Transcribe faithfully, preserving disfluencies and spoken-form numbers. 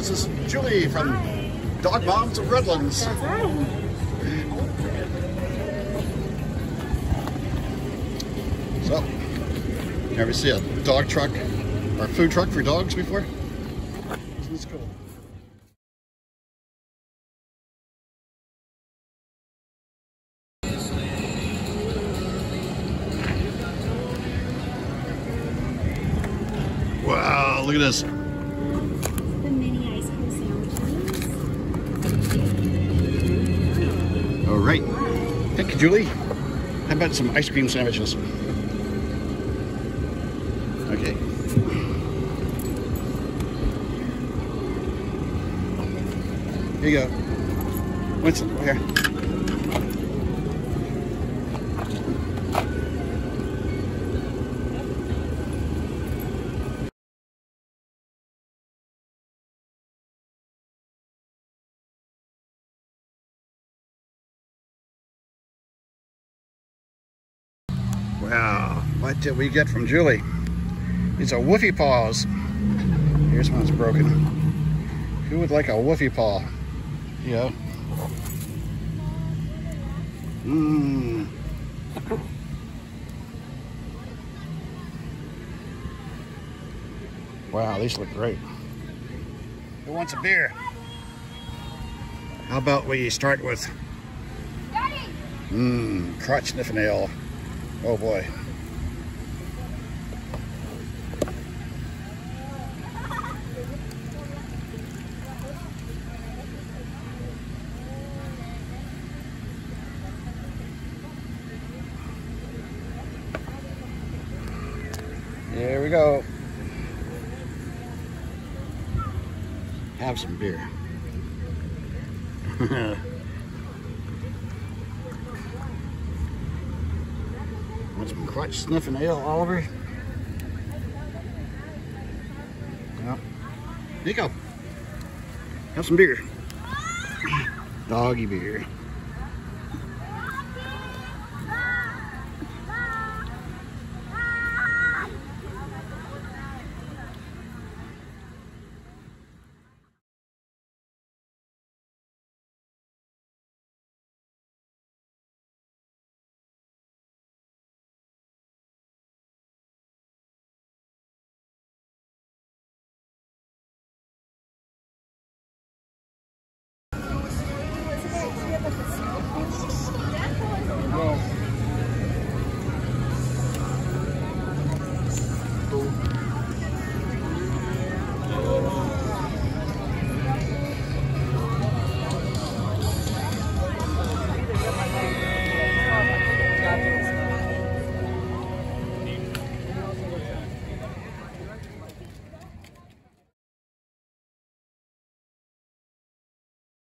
This is Julie from Hi. Dog Moms of Redlands. That's right. So, you ever see a dog truck or food truck for dogs before? Isn't this cool? Wow, look at this. The mini ice cream sandwiches. All right. Thank you, Julie. How about some ice cream sandwiches? Okay. Here you go. Winston, over here. Wow, what did we get from Julie? These are woofy paws. Here's one that's broken. Who would like a woofy paw? Yeah. Mmm. Wow, these look great. Who wants a beer? How about we start with mmm, crotch sniffing ale. Oh boy. Here we go. Have some beer. Want some crotch sniffing ale, Oliver? Well, here you go. Have some beer. Doggy beer.